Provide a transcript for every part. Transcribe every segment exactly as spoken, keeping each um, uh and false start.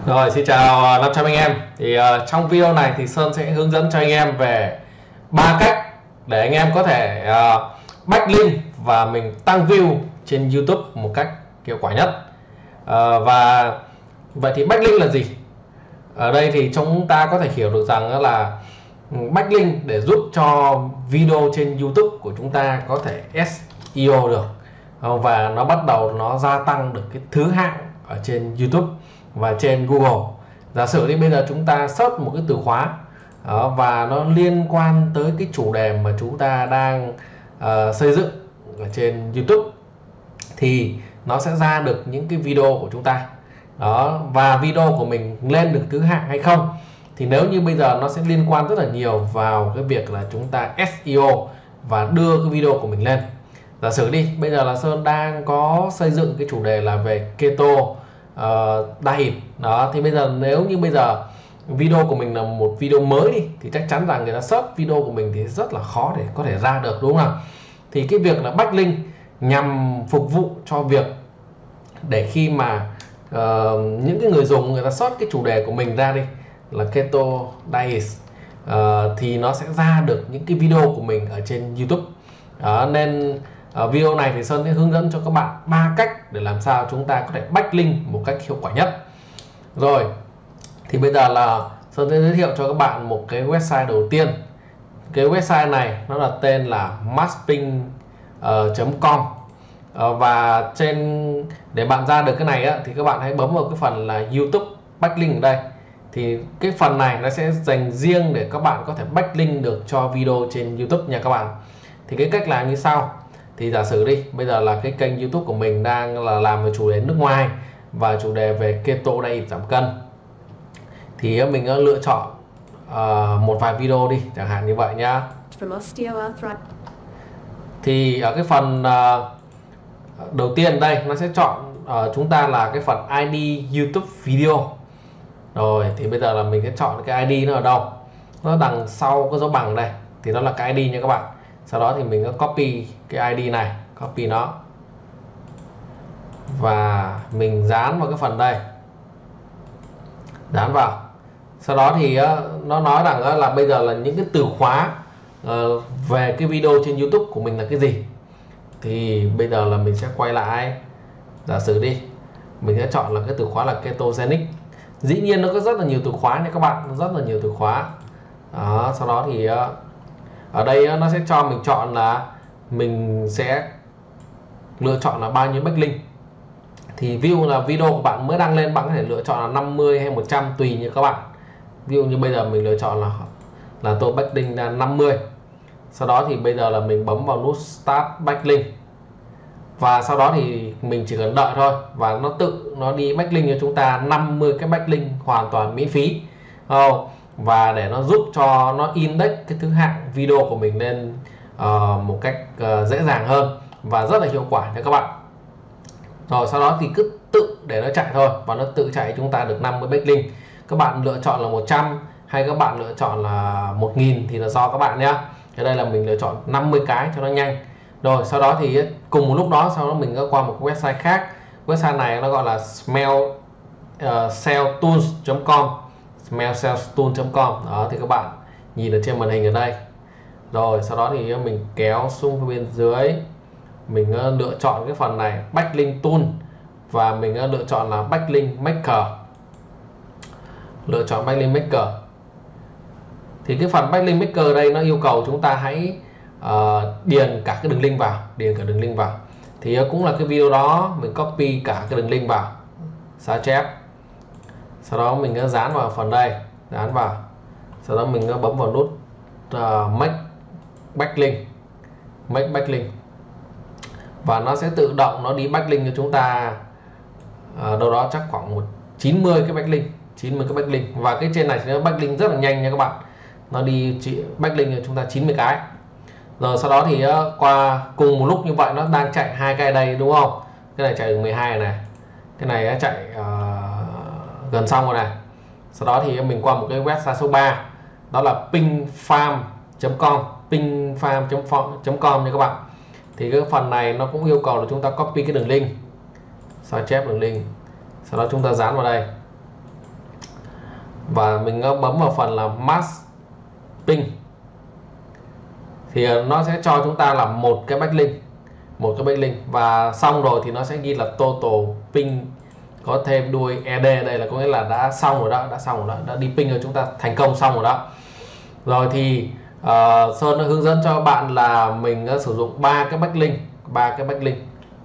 Rồi, xin chào năm trăm anh em. Thì uh, trong video này thì Sơn sẽ hướng dẫn cho anh em về ba cách để anh em có thể uh, backlink và mình tăng view trên YouTube một cách hiệu quả nhất. Uh, và vậy thì backlink là gì? Ở đây thì chúng ta có thể hiểu được rằng là backlink để giúp cho video trên YouTube của chúng ta có thể ét e o được, và nó bắt đầu nó gia tăng được cái thứ hạng ở trên YouTube và trên Google. Giả sử đi bây giờ chúng ta search một cái từ khóa đó, và nó liên quan tới cái chủ đề mà chúng ta đang uh, xây dựng ở trên YouTube, thì nó sẽ ra được những cái video của chúng ta đó, và video của mình lên được thứ hạng hay không. Thì nếu như bây giờ nó sẽ liên quan rất là nhiều vào cái việc là chúng ta ét e o và đưa cái video của mình lên. Giả sử đi bây giờ là Sơn đang có xây dựng cái chủ đề là về keto uh, diet đó, thì bây giờ nếu như bây giờ video của mình là một video mới đi, thì chắc chắn rằng người ta search video của mình thì rất là khó để có thể ra được, đúng không nào? Thì cái việc là backlink nhằm phục vụ cho việc để khi mà uh, những cái người dùng người ta search cái chủ đề của mình ra đi là keto diet uh, thì nó sẽ ra được những cái video của mình ở trên YouTube. Đó, nên ở video này thì Sơn sẽ hướng dẫn cho các bạn ba cách để làm sao chúng ta có thể backlink một cách hiệu quả nhất. Rồi, thì bây giờ là Sơn sẽ giới thiệu cho các bạn một cái website đầu tiên. Cái website này nó là tên là masping chấm com. uh, và trên để bạn ra được cái này á, thì các bạn hãy bấm vào cái phần là YouTube backlink ở đây. Thì cái phần này nó sẽ dành riêng để các bạn có thể backlink được cho video trên YouTube nha các bạn. Thì cái cách làm như sau. Thì giả sử đi bây giờ là cái kênh YouTube của mình đang là làm về chủ đề nước ngoài và chủ đề về keto diet giảm cân, thì mình lựa chọn uh, một vài video đi, chẳng hạn như vậy nhá. Thì ở cái phần uh, đầu tiên đây nó sẽ chọn uh, chúng ta là cái phần i đê YouTube video. Rồi thì bây giờ là mình sẽ chọn cái i đê nó ở đâu, nó đằng sau cái dấu bằng đây, thì đó là cái i đê nha các bạn. Sau đó thì mình có copy cái i đê này, copy nó và mình dán vào cái phần đây, dán vào. Sau đó thì nó nói rằng là bây giờ là những cái từ khóa về cái video trên YouTube của mình là cái gì. Thì bây giờ là mình sẽ quay lại, giả sử đi mình sẽ chọn là cái từ khóa là ketogenic. Dĩ nhiên nó có rất là nhiều từ khóa nha các bạn, rất là nhiều từ khóa đó. Sau đó thì ở đây nó sẽ cho mình chọn là mình sẽ lựa chọn là bao nhiêu backlink. Thì view là video của bạn mới đăng lên, bạn có thể lựa chọn là năm mươi hay một trăm tùy như các bạn. Ví dụ như bây giờ mình lựa chọn là là tôi backlink là năm mươi. Sau đó thì bây giờ là mình bấm vào nút Start Backlink. Và sau đó thì mình chỉ cần đợi thôi, và nó tự nó đi backlink cho chúng ta năm mươi cái backlink hoàn toàn miễn phí. Oh, và để nó giúp cho nó index cái thứ hạng video của mình lên uh, một cách uh, dễ dàng hơn và rất là hiệu quả cho các bạn. Rồi sau đó thì cứ tự để nó chạy thôi, và nó tự chạy chúng ta được năm mươi backlink. Các bạn lựa chọn là một trăm hay các bạn lựa chọn là một nghìn thì là do các bạn nhé. Ở đây là mình lựa chọn năm mươi cái cho nó nhanh. Rồi sau đó thì cùng một lúc đó sau đó mình có qua một website khác. Website này nó gọi là smell sell tools chấm com, smell sell tools chấm com. Đó thì các bạn nhìn ở trên màn hình ở đây. Rồi sau đó thì mình kéo xuống phía bên dưới, mình lựa chọn cái phần này backlink tool, và mình lựa chọn là backlink maker. Lựa chọn backlink maker. Thì cái phần backlink maker đây nó yêu cầu chúng ta hãy uh, điền cả cái đường link vào, điền cả đường link vào. Thì cũng là cái video đó mình copy cả cái đường link vào, sao chép. Sau đó mình dán vào phần đây, dán vào. Sau đó mình bấm vào nút uh, make backlink, make backlink. Và nó sẽ tự động nó đi backlink cho chúng ta uh, đâu đó chắc khoảng một chín mươi cái backlink, chín mươi cái backlink. Và cái trên này thì nó backlink rất là nhanh nha các bạn. Nó đi backlink cho chúng ta chín mươi cái. Rồi sau đó thì uh, qua cùng một lúc như vậy nó đang chạy hai cái đây, đúng không? Cái này chạy được mười hai này, cái này uh, chạy uh, gần xong rồi này. Sau đó thì mình qua một cái website số ba, đó là pingfarm chấm com, pingfarm chấm com nha các bạn. Thì cái phần này nó cũng yêu cầu là chúng ta copy cái đường link, sao chép đường link, sau đó chúng ta dán vào đây. và mình bấm vào phần là mask ping thì nó sẽ cho chúng ta là một cái backlink một cái backlink và xong rồi thì nó sẽ ghi là total ping có thêm đuôi ed, đây là có nghĩa là đã xong rồi đó, đã xong rồi đó, đã đi ping rồi, chúng ta thành công xong rồi đó. Rồi thì uh, Sơn đã hướng dẫn cho bạn là mình đã sử dụng ba cái backlink ba cái backlink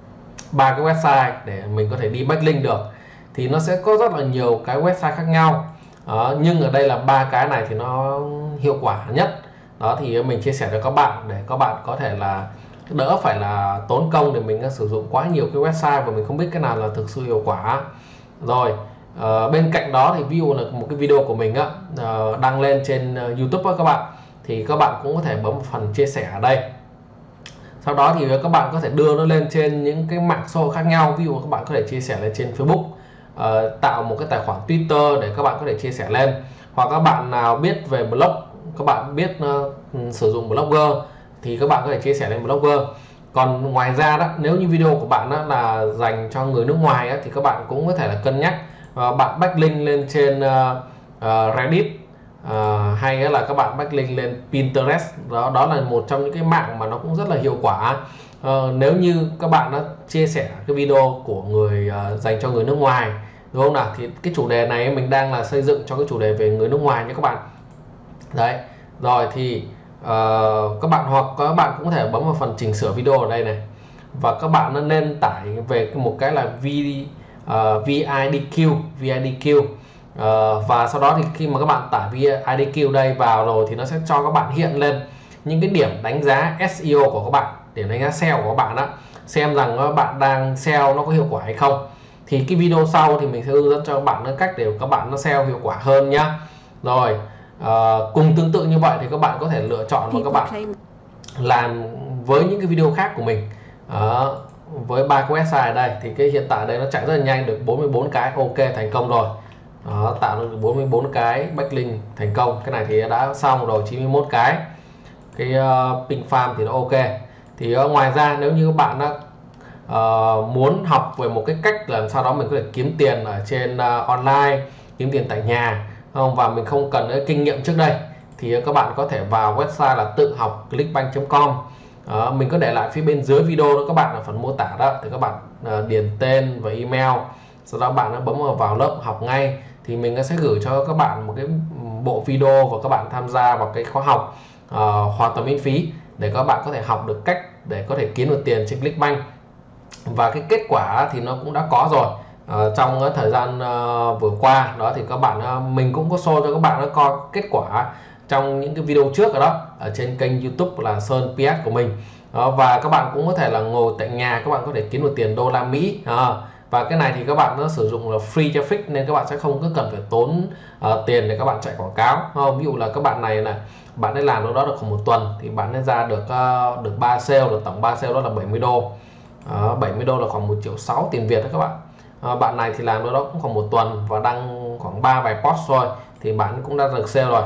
ba cái website để mình có thể đi backlink được. Thì nó sẽ có rất là nhiều cái website khác nhau, đó, nhưng ở đây là ba cái này thì nó hiệu quả nhất. Đó thì mình chia sẻ cho các bạn để các bạn có thể là đỡ phải là tốn công để mình sử dụng quá nhiều cái website và mình không biết cái nào là thực sự hiệu quả. Rồi uh, bên cạnh đó thì ví dụ là một cái video của mình á, uh, đăng lên trên uh, YouTube đó các bạn, thì các bạn cũng có thể bấm phần chia sẻ ở đây. Sau đó thì các bạn có thể đưa nó lên trên những cái mạng xã hội khác nhau. Ví dụ các bạn có thể chia sẻ lên trên Facebook, uh, tạo một cái tài khoản Twitter để các bạn có thể chia sẻ lên. Hoặc các bạn nào biết về blog, các bạn biết uh, sử dụng blogger thì các bạn có thể chia sẻ lên blogger. Còn ngoài ra đó, nếu như video của bạn đó là dành cho người nước ngoài đó, thì các bạn cũng có thể là cân nhắc uh, bạn backlink lên trên uh, uh, Reddit, uh, hay là các bạn backlink lên Pinterest. Đó đó là một trong những cái mạng mà nó cũng rất là hiệu quả. Uh, nếu như các bạn đã chia sẻ cái video của người uh, dành cho người nước ngoài, đúng không nào, thì cái chủ đề này mình đang là xây dựng cho cái chủ đề về người nước ngoài nha các bạn. Đấy, rồi thì uh, các bạn hoặc các bạn cũng có thể bấm vào phần chỉnh sửa video ở đây này, và các bạn nên tải về một cái là v, uh, vidq vidq uh, và sau đó thì khi mà các bạn tải vidq đây vào rồi thì nó sẽ cho các bạn hiện lên những cái điểm đánh giá ét e o của các bạn, điểm đánh giá seo của các bạn đó, xem rằng các bạn đang seo nó có hiệu quả hay không. Thì cái video sau thì mình sẽ hướng dẫn cho các bạn cách để các bạn nó seo hiệu quả hơn nhá. Rồi uh, cùng tương tự như vậy thì các bạn có thể lựa chọn và các bạn làm với những cái video khác của mình. uh, với ba cái website ở đây thì cái hiện tại đây nó chạy rất là nhanh, được bốn mươi bốn cái ok thành công rồi. Đó, tạo được bốn mươi bốn cái backlink thành công. Cái này thì đã xong rồi, chín mươi mốt cái. Cái uh, ping farm thì nó ok. Thì uh, ngoài ra nếu như các bạn đã uh, muốn học về một cái cách làm sao đó mình có thể kiếm tiền ở trên uh, online, kiếm tiền tại nhà không, và mình không cần cái kinh nghiệm trước đây, thì các bạn có thể vào website là tự học clickbank chấm com. Uh, mình có để lại phía bên dưới video đó các bạn, ở phần mô tả đó, thì các bạn uh, điền tên và email, sau đó bạn bấm vào, vào lớp học ngay, thì mình sẽ gửi cho các bạn một cái bộ video và các bạn tham gia vào cái khóa học uh, hoàn toàn miễn phí để các bạn có thể học được cách để có thể kiếm được tiền trên Clickbank. Và cái kết quả thì nó cũng đã có rồi. Uh, trong uh, thời gian uh, vừa qua đó thì các bạn uh, mình cũng có show cho các bạn uh, coi kết quả trong những cái video trước rồi đó, ở trên kênh YouTube là Sơn pê ét của mình. Uh, và các bạn cũng có thể là ngồi tại nhà, các bạn có thể kiếm được tiền đô la Mỹ. Uh, và cái này thì các bạn nó sử dụng là free traffic nên các bạn sẽ không có cần phải tốn uh, tiền để các bạn chạy quảng cáo. Uh, ví dụ là các bạn này là bạn ấy làm đâu đó được khoảng một tuần thì bạn ấy ra được uh, được ba sale, là tổng ba sale đó là bảy mươi đô. Uh, bảy mươi đô là khoảng một triệu sáu tiền Việt đó các bạn. Uh, bạn này thì làm đâu đó cũng khoảng một tuần và đăng khoảng ba bài post thôi thì bạn cũng đã được sale rồi.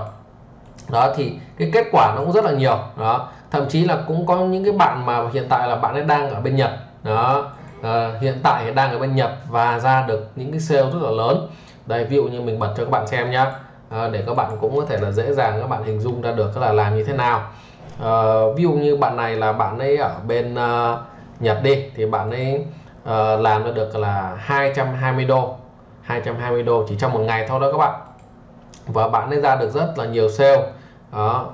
Đó thì cái kết quả nó cũng rất là nhiều. Đó, thậm chí là cũng có những cái bạn mà hiện tại là bạn ấy đang ở bên Nhật. Đó, uh, hiện tại đang ở bên Nhật và ra được những cái sale rất là lớn. Đây, ví dụ như mình bật cho các bạn xem nhá, uh, để các bạn cũng có thể là dễ dàng các bạn hình dung ra được là làm như thế nào. Uh, ví dụ như bạn này là bạn ấy ở bên uh, Nhật đi, thì bạn ấy uh, làm ra được là hai trăm hai mươi đô, hai trăm hai mươi đô chỉ trong một ngày thôi đó các bạn. Và bạn ấy ra được rất là nhiều sale. Đó,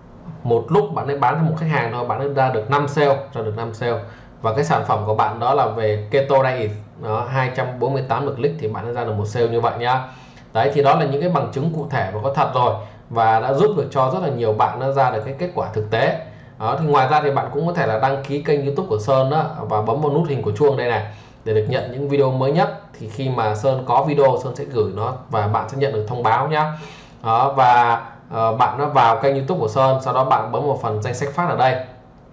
một lúc bạn ấy bán cho một khách hàng thôi, bạn ấy ra được năm sale, ra được năm sale. Và cái sản phẩm của bạn đó là về keto diet, đó, hai trăm bốn mươi tám lượt click thì bạn ấy ra được một sale như vậy nhá. Đấy thì đó là những cái bằng chứng cụ thể và có thật rồi, và đã giúp được cho rất là nhiều bạn nó ra được cái kết quả thực tế. Đó, thì ngoài ra thì bạn cũng có thể là đăng ký kênh YouTube của Sơn đó, và bấm vào nút hình của chuông đây này để được nhận những video mới nhất. Thì khi mà Sơn có video, Sơn sẽ gửi nó và bạn sẽ nhận được thông báo nhá. Đó, và uh, bạn nó vào kênh YouTube của Sơn, sau đó bạn bấm vào phần danh sách phát ở đây,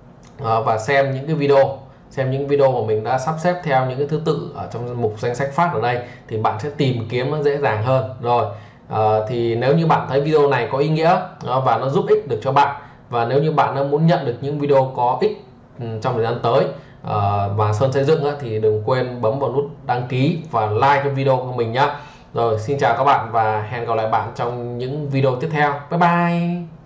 uh, và xem những cái video xem những video mà mình đã sắp xếp theo những cái thứ tự ở trong mục danh sách phát ở đây, thì bạn sẽ tìm kiếm nó dễ dàng hơn. Rồi uh, thì nếu như bạn thấy video này có ý nghĩa uh, và nó giúp ích được cho bạn, và nếu như bạn đã muốn nhận được những video có ích um, trong thời gian tới uh, mà Sơn xây dựng uh, thì đừng quên bấm vào nút đăng ký và like cái video của mình nhá. Rồi, xin chào các bạn và hẹn gặp lại bạn trong những video tiếp theo. Bye bye.